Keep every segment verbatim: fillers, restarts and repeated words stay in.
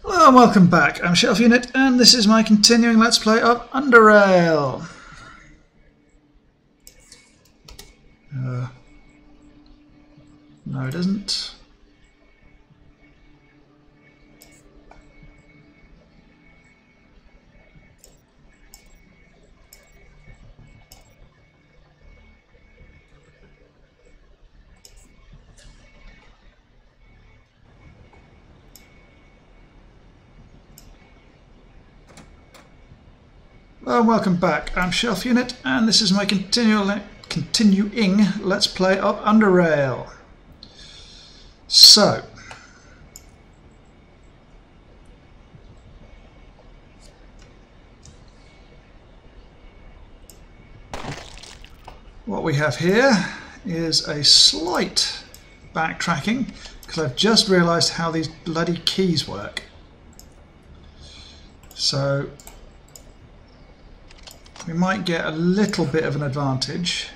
Hello and welcome back. I'm Shelf Unit and this is my continuing Let's Play of Underrail. Uh, no it isn't. Hello and welcome back. I'm Shelf Unit and this is my continual, continuing Let's Play of Underrail. So, what we have here is a slight backtracking because I've just realised how these bloody keys work. So we might get a little bit of an advantage.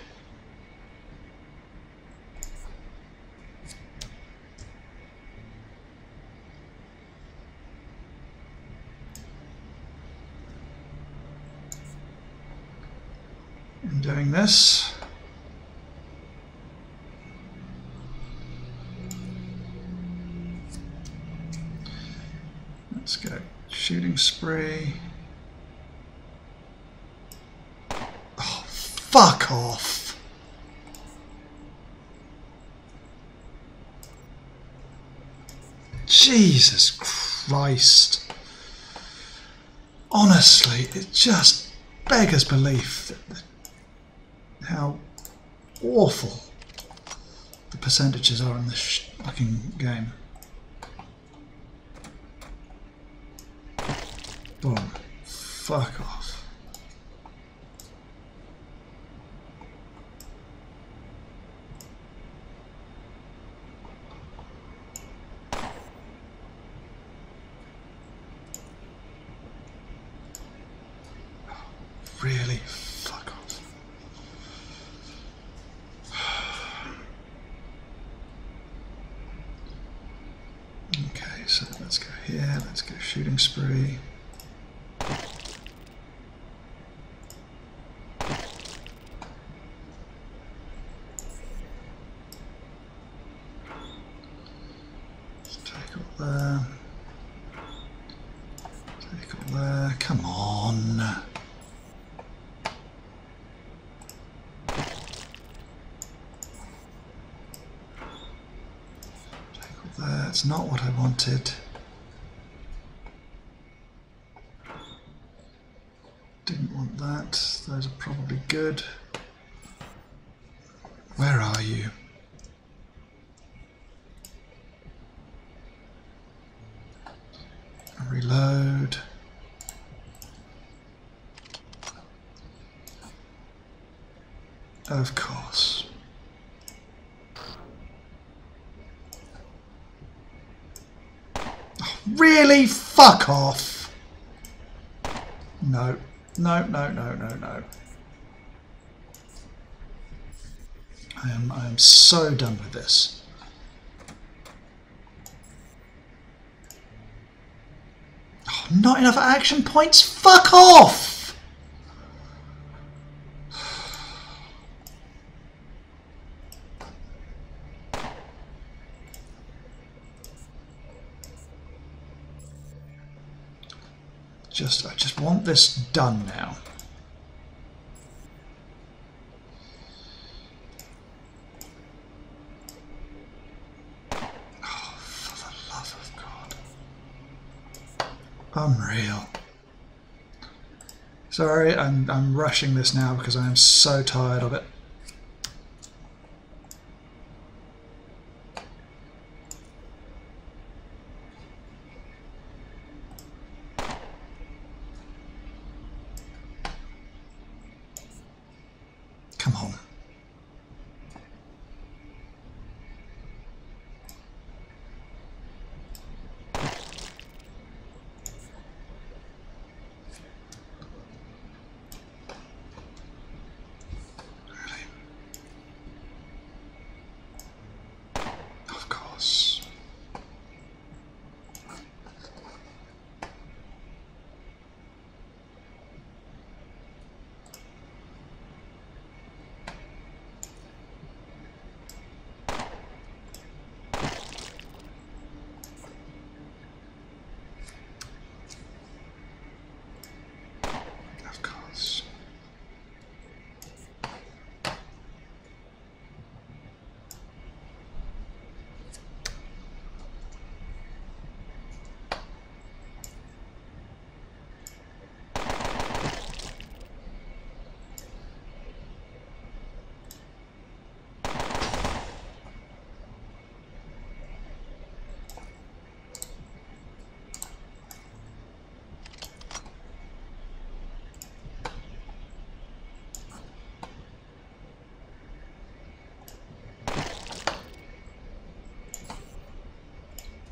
In doing this. Let's go shooting spree. Oh, fuck off. Jesus Christ. Honestly, it just beggars belief that how awful the percentages are in this fucking game. Boom. Fuck off. Really? Fuck off. Okay, so let's go here, let's go shooting spree. Let's take all there. Take all there. Come on. That's not what I wanted. Didn't want that. Those are probably good. Where are you? Reload. Of course. Really? Fuck off. No. No, no, no, no, no. I am I am so done with this. Oh, not enough action points? Fuck off! Just, I just want this done now. Oh, for the love of God. Unreal. Sorry, I'm, I'm rushing this now because I am so tired of it. Come on. Really?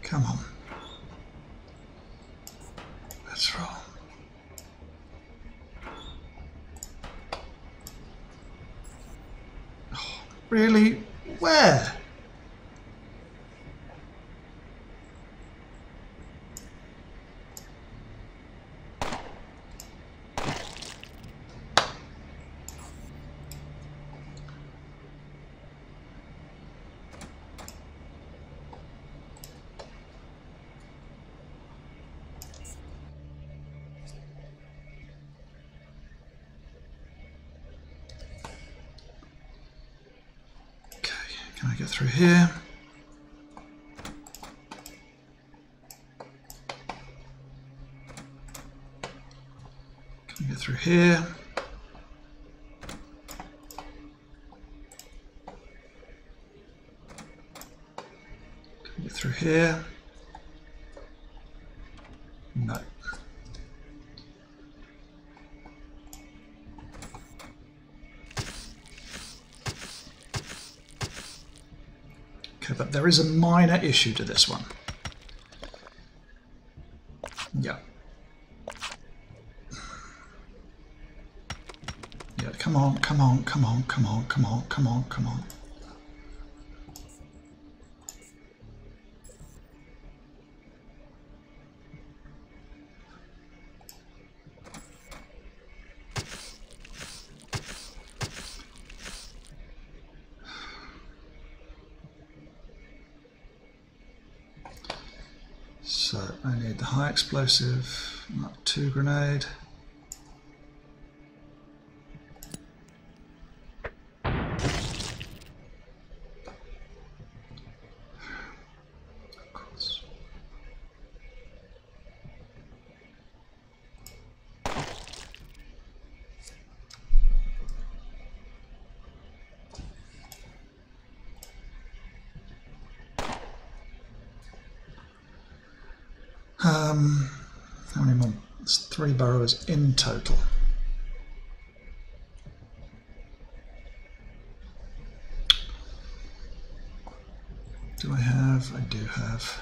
Come on. Let's roll. Oh, really? Where? Can I get through here? Can I get through here? Can I get through here? No. Okay, but there is a minor issue to this one. Yeah. Yeah, come on, come on, come on, come on, come on, come on, come on. So I need the high explosive, not two grenade. Um, how many more? It's three burrows in total. Do I have? I do have.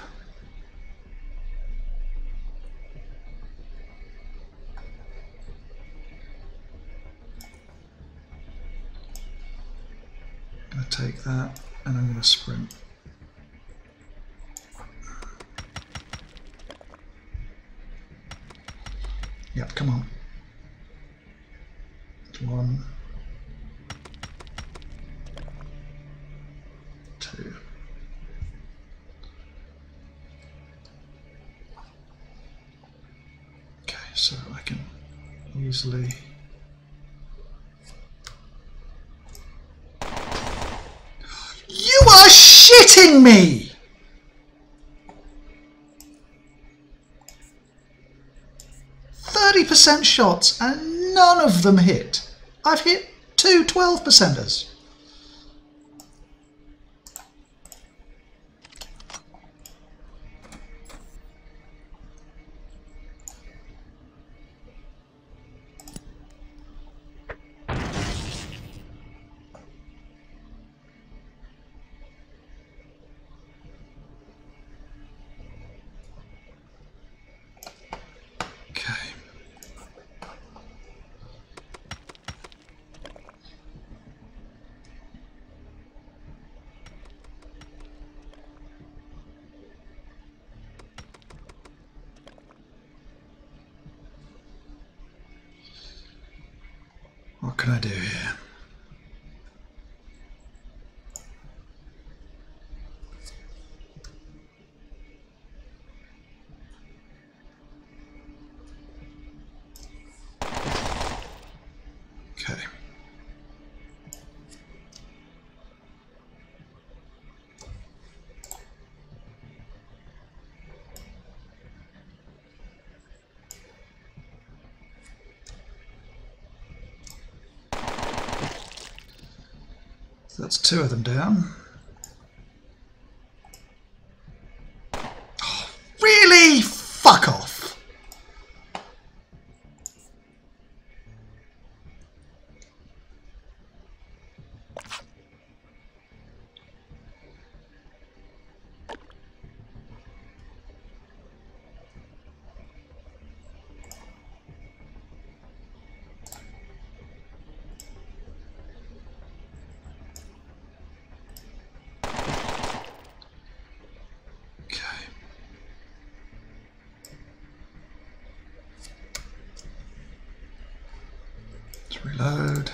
I'm going to take that and I'm going to sprint. Yep, come on. One, two. Okay, so I can easily. You are shitting me! thirty percent shots and none of them hit. I've hit two twelve percenters. What can I do here? Okay. So that's two of them down. Oh, really? Fuck off. Reload.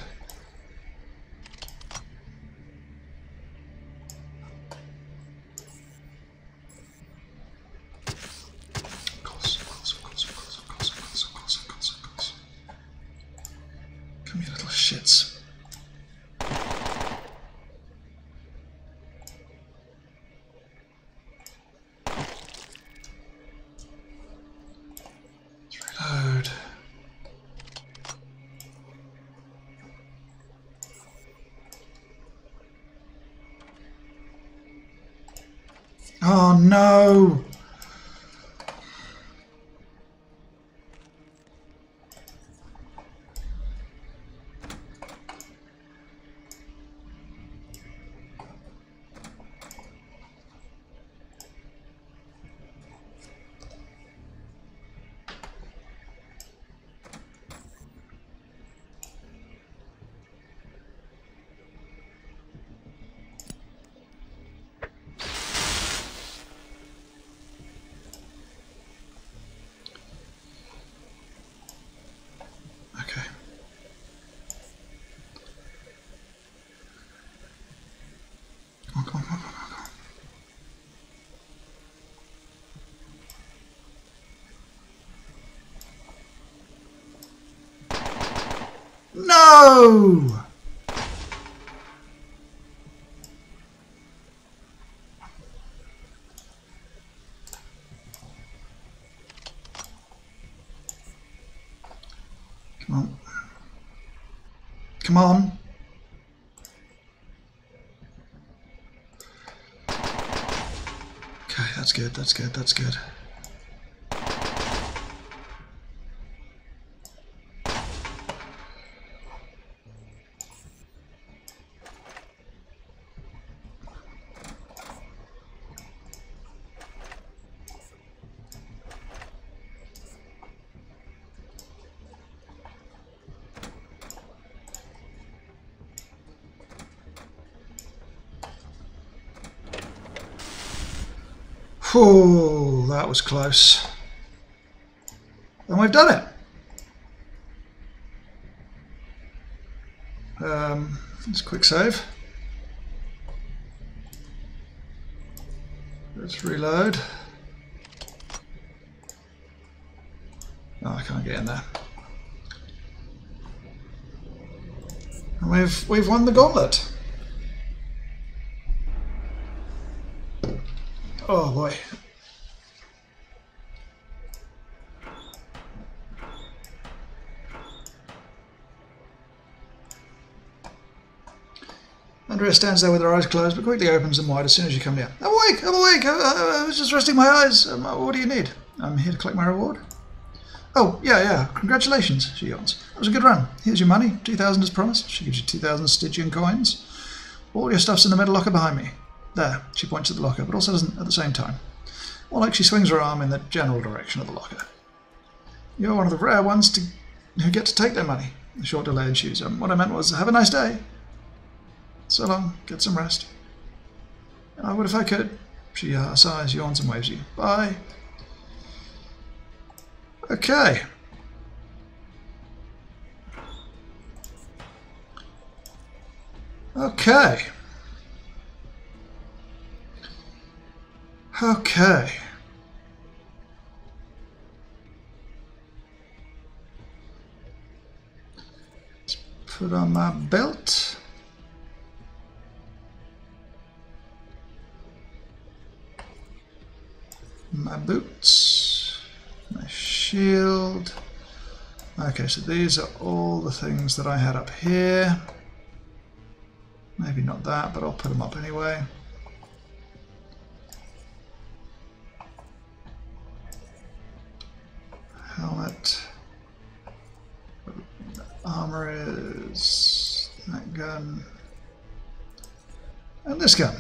Of course, of course, of course, of course, of course, of course, of course, of course, of course. Come here, little shits. Reload. Oh no! Okay. Come on, come on, come on, come on, come on. No! Come on. Come on. Okay, that's good, that's good, that's good. Oh, that was close. And we've done it. Um, let's quick save. Let's reload. Oh, I can't get in there. And we've we've won the gauntlet. Oh boy. Andrea stands there with her eyes closed, but quickly opens them wide as soon as you come near. I'm awake! I'm awake! I, I, I was just resting my eyes. Um, what do you need? I'm here to collect my reward. Oh, yeah, yeah. Congratulations, she yawns. That was a good run. Here's your money. two thousand as promised. She gives you two thousand Stygian coins. All your stuff's in the middle locker behind me. There. She points at the locker, but also doesn't at the same time. More like she swings her arm in the general direction of the locker. You're one of the rare ones to who get to take their money. A short delay ensues. Um, what I meant was, have a nice day. So long. Get some rest. I would if I could. She uh, sighs, yawns, and waves you. Bye. Okay. Okay. Okay. Let's put on my belt. My boots. My shield. Okay, so these are all the things that I had up here. Maybe not that, but I'll put them up anyway. Helmet. Armor is that gun. And this gun.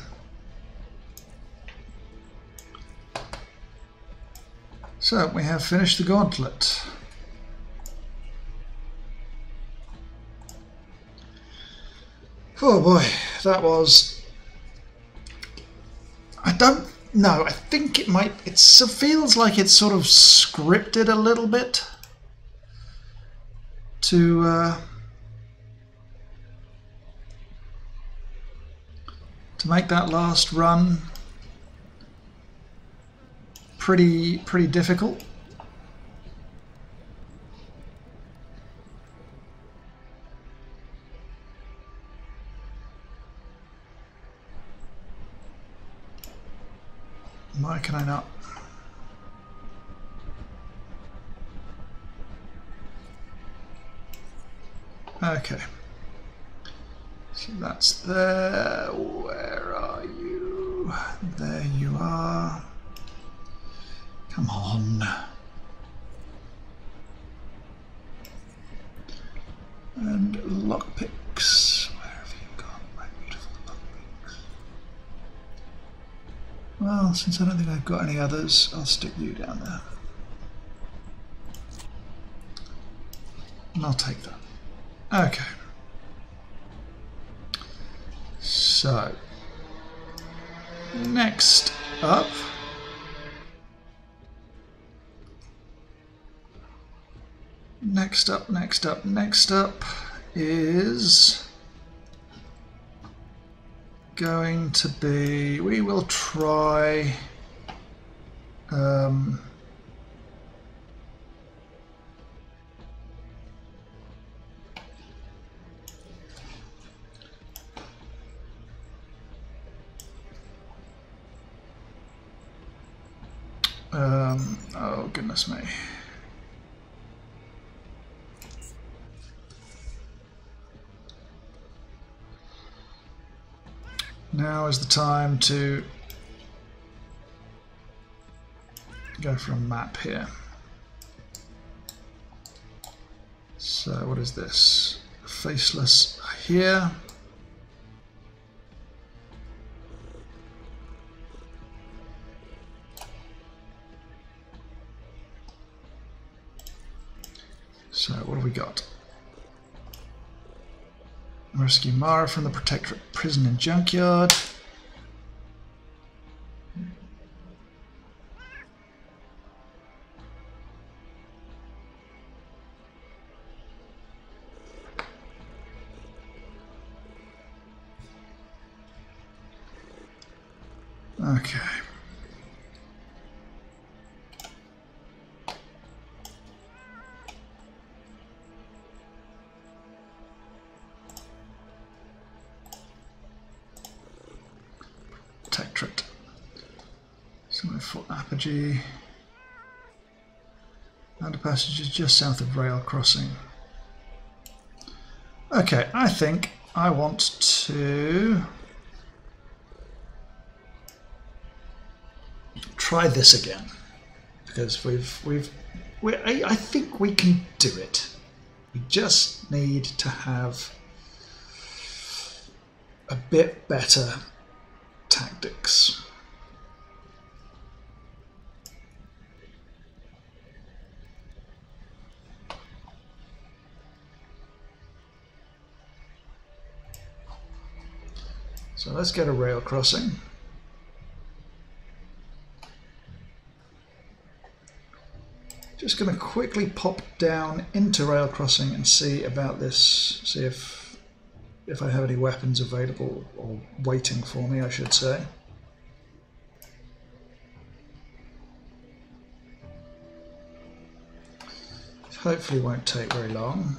So we have finished the gauntlet. Oh boy, that was... I don't know, I think it might... It feels like it's sort of scripted a little bit to uh, to make that last run pretty pretty difficult. Why can I not? Okay. So that's there. Where are you? There you are. Come on. And lockpicks. Where have you gone, my beautiful lockpicks? Well, since I don't think I've got any others, I'll stick you down there. And I'll take that. Okay. So, next up, next up, next up, next up is going to be, we will try um, Um, oh goodness me. Now is the time to go for a map here. So what is this? Faceless here. So what have we got? Rescue Mara from the Protectorate prison and junkyard. Okay. Protectorate. Somewhere for Apogee. Underpassage is just south of rail crossing. Okay, I think I want to try this again because we've we've we I, I think we can do it. We just need to have a bit better tactics. So let's get a rail crossing. Just going to quickly pop down into rail crossing and see about this, see if if I have any weapons available or waiting for me, I should say. Hopefully won't take very long.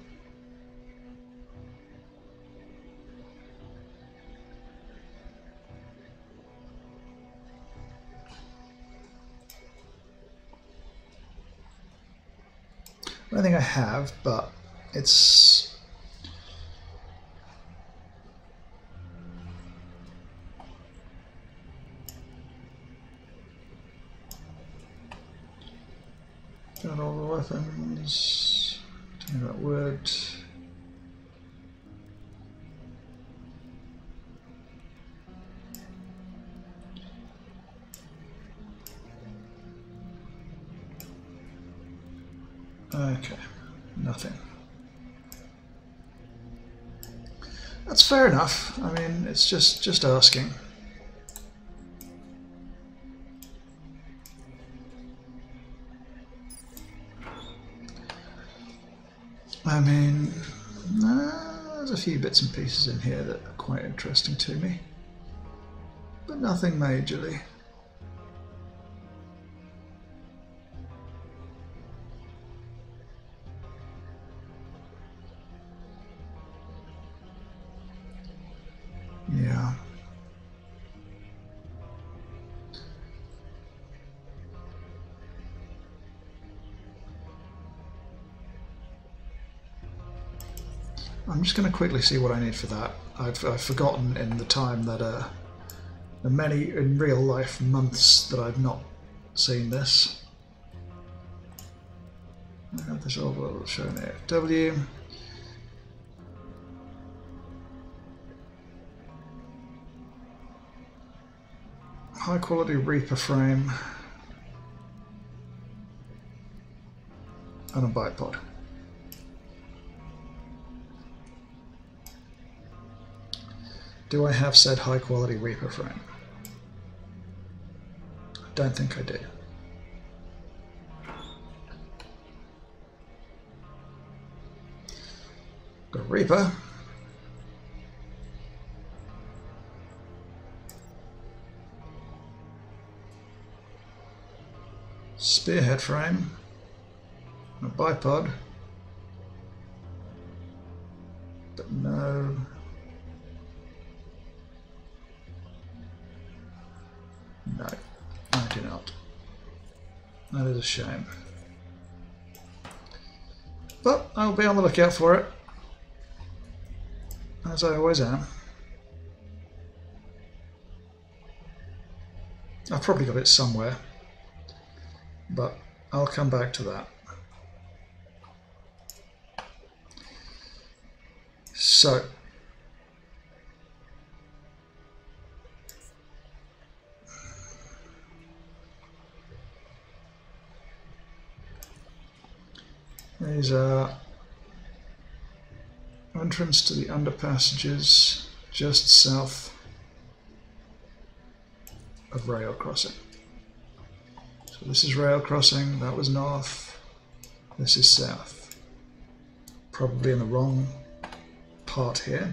I don't think I have, but it's got all the weapons. Tell me about wood. Okay, nothing. That's fair enough. I mean, it's just just asking. I mean, uh, there's a few bits and pieces in here that are quite interesting to me. but nothing majorly. Yeah. I'm just going to quickly see what I need for that. I've, I've forgotten in the time that uh, the many in real life months that I've not seen this. I have this all shown here. W. High quality Reaper frame and a bipod. Do I have said high quality Reaper frame? I don't think I do. Got a Reaper. Spearhead frame. A bipod. But no. No, I do not. That is a shame. But I'll be on the lookout for it, as I always am. I've probably got it somewhere, but I'll come back to that. So, these are entrance to the underpassages just south of rail crossing. So this is rail crossing, that was north, this is south. Probably in the wrong part here.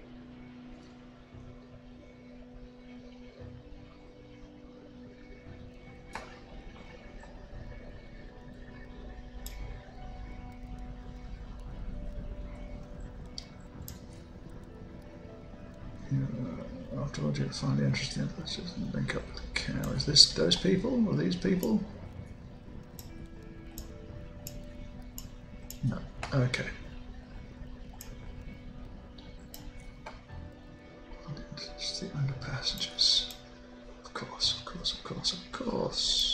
Uh, afterwards you'll find the interesting. Let's just link up with the cow. Is this those people or these people? No. Okay. It's the underpassages. Of course, of course, of course, of course.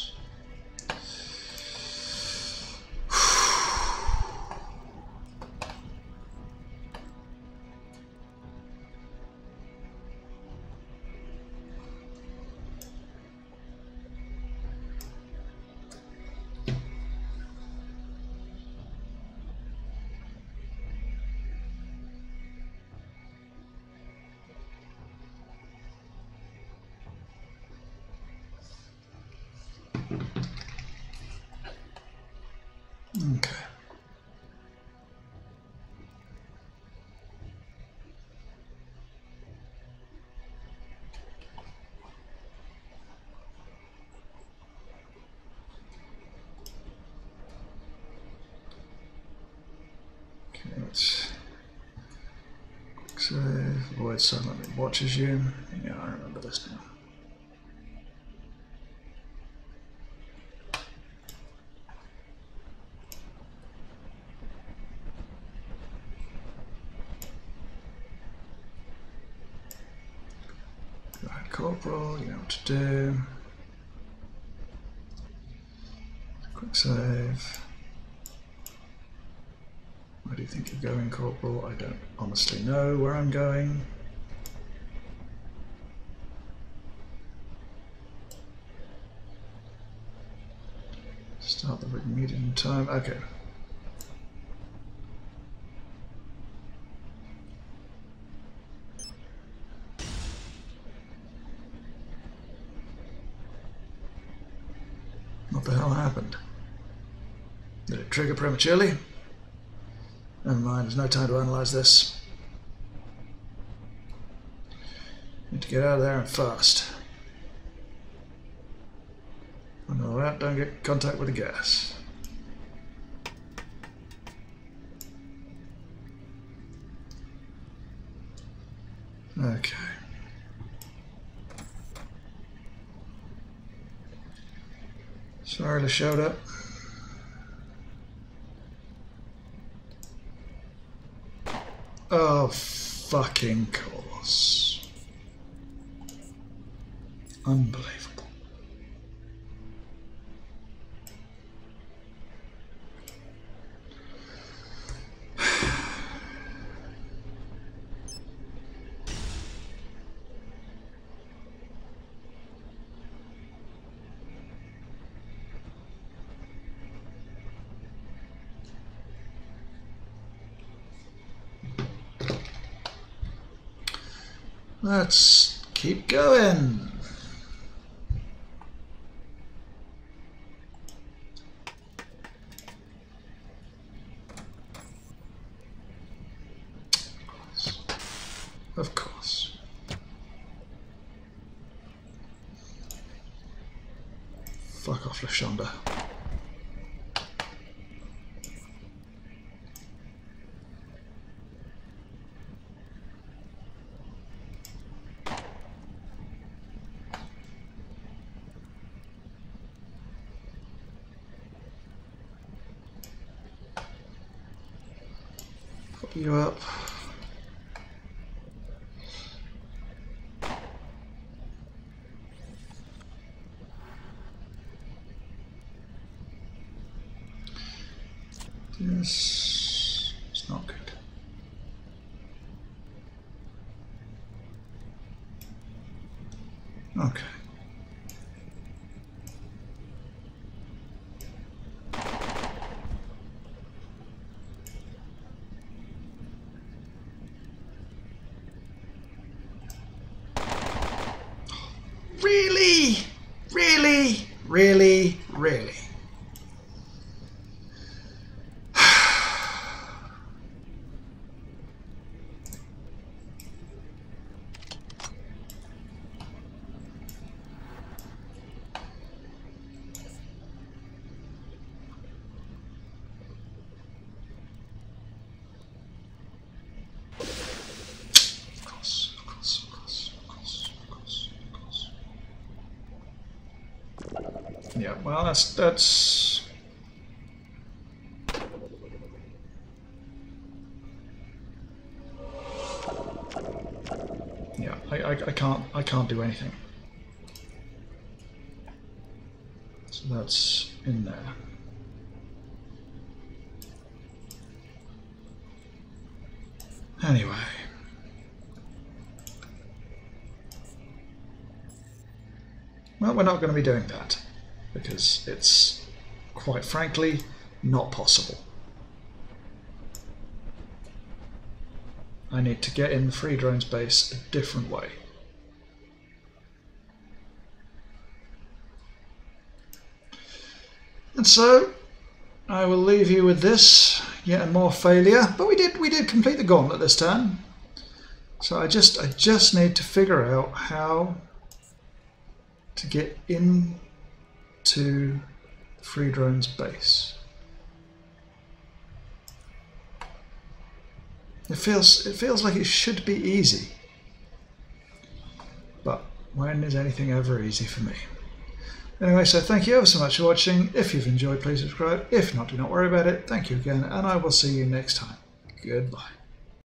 Okay. Okay, let's quick save. Avoid silently watches you. Yeah, I remember this now. Corporal, you know what to do. Quick save. Where do you think you're going, Corporal? I don't honestly know where I'm going. Start the rig medium time. Okay. What the hell happened? Did it trigger prematurely? Never mind, there's no time to analyze this. Need to get out of there and fast. that, don't get in contact with the gas. Okay. Sorry to shout up. Oh, fucking course. Unbelievable. Let's keep going. Of course. Fuck off, Lashonda. Pop you up. This is not good. Okay. Really? Really? Really? Really? Yeah, well, that's that's yeah. I, I I can't I can't do anything. So that's in there. Anyway. Well, we're not going to be doing that, because it's, quite frankly, not possible. I need to get in the free drones base a different way. And so, I will leave you with this, yet more failure, but we did we did complete the gauntlet this time. So I just I just need to figure out how to get into free drones base. It feels it feels like it should be easy, but when is anything ever easy for me? Anyway, so thank you ever so much for watching. If you've enjoyed, please subscribe. If not, do not worry about it. Thank you again, and I will see you next time. Goodbye.